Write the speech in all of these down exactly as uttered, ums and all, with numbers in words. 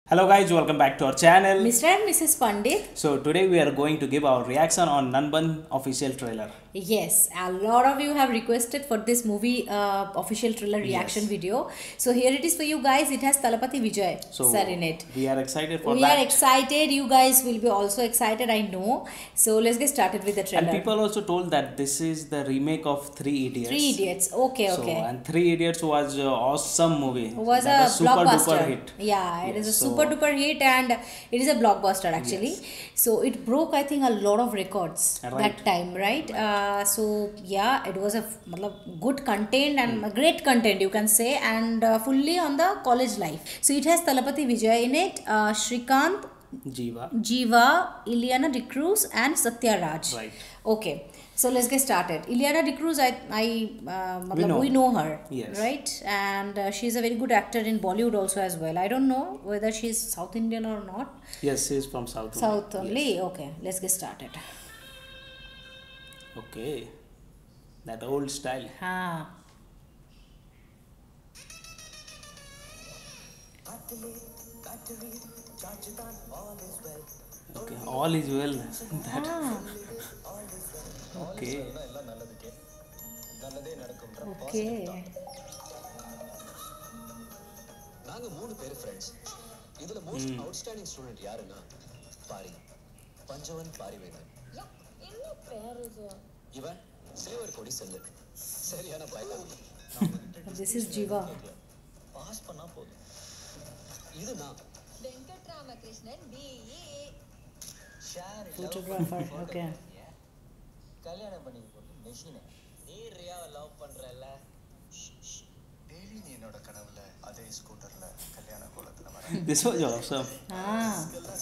Hello guys, welcome back to our channel. Mister and Missus Pandit. So today we are going to give our reaction on NANBAN official trailer. Yes, a lot of you have requested for this movie uh, official trailer reaction Yes. video. So here it is for you guys. It has Thalapathy Vijay So sir in it. we are excited for We that. are excited. You guys will be also excited, I know. So let's get started with the trailer. And people also told that this is the remake of Three Idiots. Three Idiots. Okay, So, okay. and Three Idiots was an awesome movie. Was That a was super blockbuster duper hit. Yeah, it Yes, is a so- super duper hit and it is a blockbuster actually. Yes. So it broke, I think, a lot of records Right. that time, right? Uh, so yeah, it was a f- matlab, good content and a great content, you can say, and uh, fully on the college life. So it has Thalapathy Vijay in it, uh, Shrikant, Jiva. Jiva, Ileana D'Cruz, and Satya Raj. Right. Okay, so let's get started. Ileana D'Cruz, I, I uh, matlab, know. we know her, Yes. right? And uh, she's a very good actor in Bollywood also as well. I don't know whether she's South Indian or not. Yes, she is from South. South only. only. Yes. Okay, let's get started. Okay. That old style. Ha. Okay. All is well. That. Ah, Okay. okay. நாங்க மூணு பேர் friends இதுல most outstanding student யாருன்னா பாரி பஞ்சவன் பாரிவேணன் என்ன பேர் இது இவன் silver கொடி செல்லு சரியான பையன் This is Jiva. பாஸ் பண்ணா போதும் இது நான் Venkataramakrishnan BE share Photographer. Okay. கல்யாணம் பண்ணி போட்டு மெஷின் நீ ரியாவை லவ் பண்றல டெய்லி நீ என்னோட கனவுல அதே ஸ்கூட்டர்ல கல்யாண கோலத்துல வர This was awesome. Ah.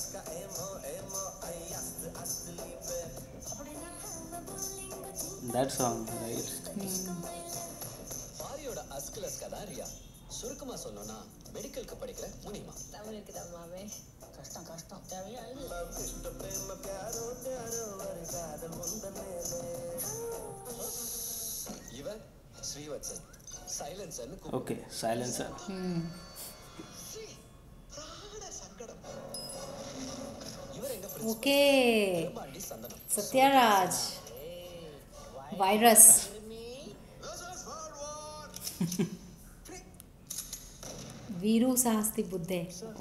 That song, right? பாரியோட அஸ்கலஸ்கா தான் ரியா சுருக்கமா சொல்லணும்னா மெடிக்கலுக்கு படிக்கிற முனிமா தமிழுக்கு தம்மாவே கஷ்டம் கஷ்டம் தமிழ் இவன் ஸ்ரீவத்சன் சைலன்சர்னு Okay. Silencer. Hmm. சங்கடம் இவர் எங்க ஃப்ரெண்ட்ஸ் Okay. பாண்டி சந்தனம் Satya Raj. Virus. Viru Sahasti Buddhe.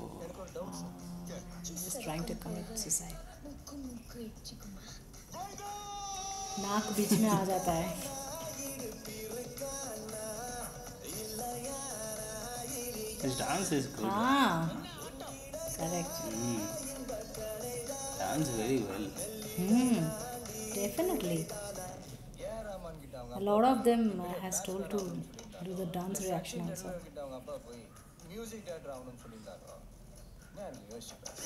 Just trying to commit suicide. नाक बीच में आ जाता है. His dance is good. हाँ. Correct. Mm. Dance very well. Hmm. Definitely. A lot of them uh, has told to do the dance reaction also. கிட்ட அவங்க அப்பா போய் music director ஆகணும்னு சொல்லியிருந்தாரோ நான் யோசிப்பேன்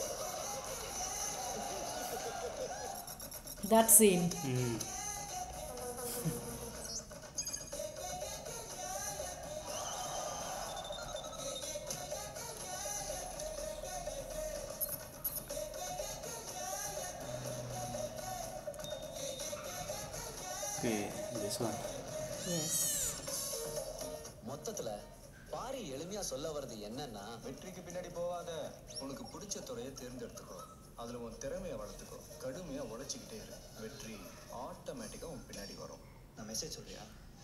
That scene. Mm. Okay, this one. Yes. மொத்தத்துல பாரி எளிமையா சொல்ல வர்றது என்னன்னா வெற்றிக்கு பின்னாடி போவாத உனக்கு பிடிச்ச துறையை தேர்ந்தெடுத்துக்கோ அதுல உன் திறமையை வளர்த்துக்கோ கடுமையா உழைச்சிக்கிட்டே இரு வெற்றி ஆட்டோமேட்டிக்கா உன் பின்னாடி வரும் நான் மெசேஜ் சொல்றியா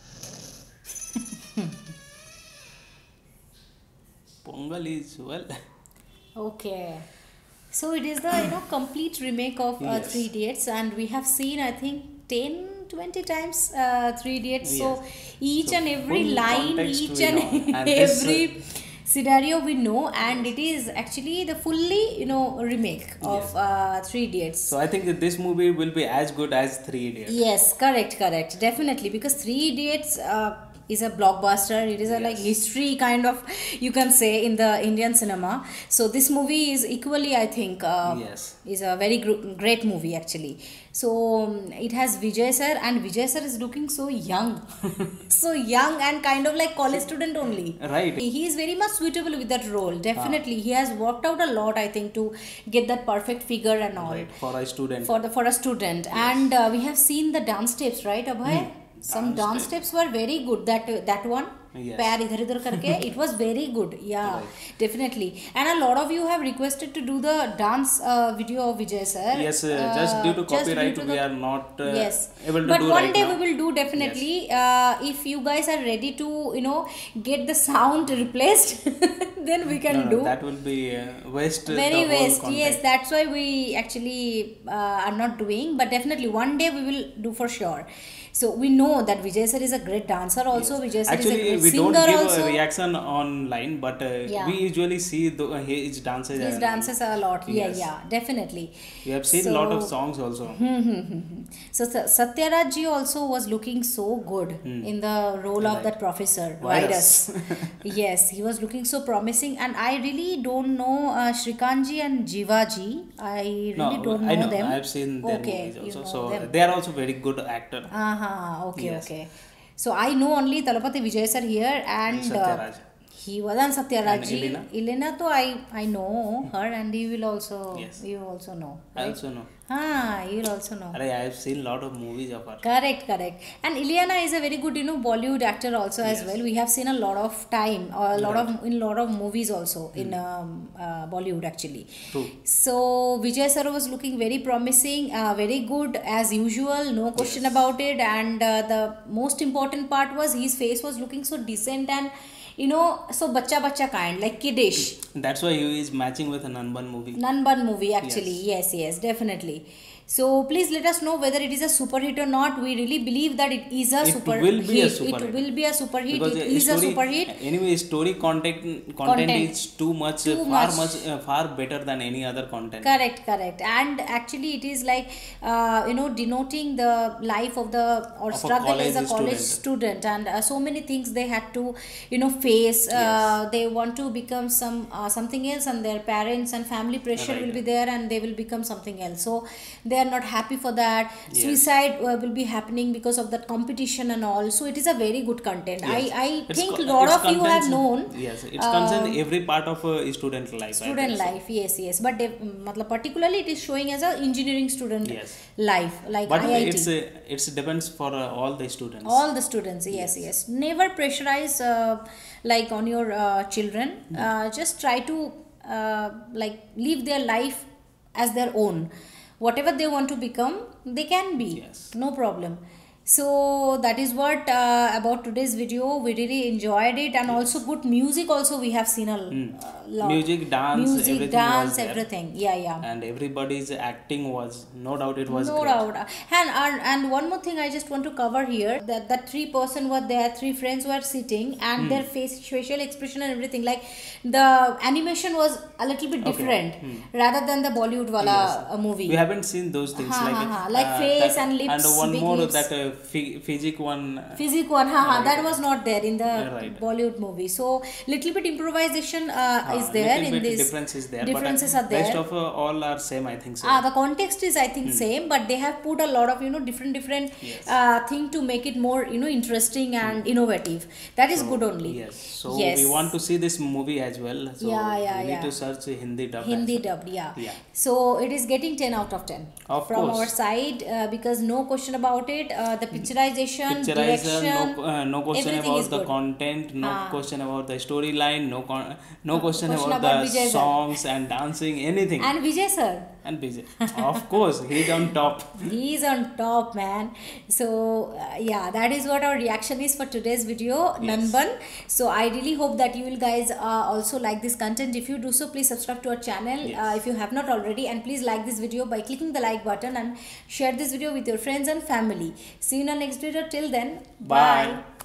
Pongal is well. Okay. So it is the you know complete remake of uh, Yes. Three Idiots, and we have seen I think ten, twenty times uh, Three Idiots. So each So and every full line, context each we and know. And this, every scenario we know, and it is actually the fully you know remake of Yes. uh, Three Idiots. So I think that this movie will be as good as Three Idiots. Yes, correct, correct, definitely, because Three Idiots uh, is a blockbuster. It is a like Yes. history kind of, you can say, in the Indian cinema. So this movie is equally, I think, uh, Yes. is a very gr- great movie actually. So um, it has Vijay sir, and Vijay sir is looking so young, so young and kind of like college student only. Right. He is very much suitable with that role. Definitely, he has worked out a lot, I think, to get that perfect figure and all. Right. For a student. For the for a student, and uh, we have seen the dance steps, right, Abhay? Some Dance dance step. steps were very good. That that one. Yes. पैर इधर इधर करके. It was very good. Yeah, Right. definitely. And a lot of you have requested to do the dance uh, video of Vijay sir. Yes, uh, just due to just due copyright, to we the- are not uh, yes, able to but do one right day now. we will do definitely. Uh, if you guys are ready to, you know, get the sound replaced, then we can No, no, do. that will be uh, waste. Very the whole waste. content. Yes, that's why we actually uh, are not doing. But definitely one day we will do for sure. So we know that Vijay sir is a great dancer also. Yes. Vijay sir Actually, is a great we singer don't give also. a reaction online, but uh, Yeah. we usually see the, uh, his dances. His and- dances are a lot. Yeah, Yes. yeah, definitely. We have seen a So- lot of songs also. So Sa- Satyaraj ji also was looking so good in the role of Right. that professor Virus. virus. Yes, he was looking so promising, and I really don't know uh, Shrikant ji and Jiva ji. I really No, don't know, I know. them. I've seen their Okay, movies you also. know So them. they are also very good actor. Uh-huh, okay, Yes. okay. So I know only Thalapathy Vijay sir here and uh, Satyaraj. he was on Satyaraj And ji. Elena? Elena, to I I know her, and you will also Yes. you also know. I Right? also know. Ah, you will also know. Arey, I have seen lot of movies of her. Correct, correct. And Ileana is a very good, you know, Bollywood actor also as Yes. well. We have seen a lot of time, or a lot Right. of in lot of movies also in um, uh, Bollywood actually. True. So Vijay sir was looking very promising, uh, very good as usual, no question Yes. about it. And uh, the most important part was his face was looking so decent and, you know, so bacha bacha kind, like kiddish. That's why he is matching with a NANBAN movie. Nanban movie actually. Yes, yes, definitely. So please let us know whether it is a super hit or not. We really believe that it is a It super will be a hit. super it hit. will be a super hit. Because It a is a story, super hit. Anyway, story content content, Content. is too much, Too far much. much, uh, far better than any other content. Correct, correct. And actually it is like uh, you know, denoting the life of the or Of a struggle as a college college student. student, and uh, so many things they had to, you know, face. Uh, Yes. they want to become some uh, something else, and their parents and family pressure Right. will be there, and they will become something else. So they are not happy for that. Yes. Suicide uh, will be happening because of that competition and all. So it is a very good content. Yes. I I It's think co- a lot it's of you have contents- known. Yes, it's uh, concerned every part of a student life. I Student think so. life, yes, yes, but they, matlab, particularly it is showing as a engineering student Yes. life, like But I I T. it's uh, it's depends for uh, all the students. All the students, yes, yes. Never pressurize uh, like on your uh, children. Uh, just try to uh, like live their life as their own. Whatever they want to become, they can be. Yes. No problem. So that is what uh, about today's video. We really enjoyed it, and also good music. Also, we have seen a uh, lot. Music, dance, music, everything dance, was there. everything. Yeah, yeah. And everybody's acting was, no doubt, it was No great. doubt. And, and and one more thing I just want to cover here, that that three person were there, three friends were sitting, and Hmm. their face, facial expression and everything, like the animation was a little bit Okay. different Hmm. rather than the Bollywood wala uh, movie. We haven't seen those things Ha, like ha, ha. Like uh, face that- and lips, and one big more lips. that uh, phy- physic one. uh, Physic one, haha, Right. that was not there in the Yeah, right. Bollywood movie. So little bit improvisation uh, uh, is there little in bit this. difference is there. Differences but, uh, are there. Rest of uh, all are same, I think so. Ah, the context is I think same, but they have put a lot of, you know, different different Yes. uh, thing to make it more, you know, interesting and innovative. That is So, good only. Yes. So Yes. we want to see this movie as well. So Yeah, yeah, we need yeah. to search Hindi dub. Hindi as well. dubbed, yeah. Yeah. So it is getting ten out of ten Of from course. our side uh, because no question about it. Uh, the picturization, Picturizer, direction, no, uh, no question everything about is the good. content, no Ah. question about the storyline, no con- no question, question about, about the Vijay sir. songs and dancing, anything. And Vijay sir. And Vijay, of course, he's on top. He's on top, man. So uh, yeah, that is what our reaction is for today's video, Yes. Nanban. So I really hope that you will guys uh, also like this content. If you do so, please subscribe to our channel Yes. uh, if you have not already, and please like this video by clicking the like button and share this video with your friends and family. See you in our next video. Till then, Bye. bye.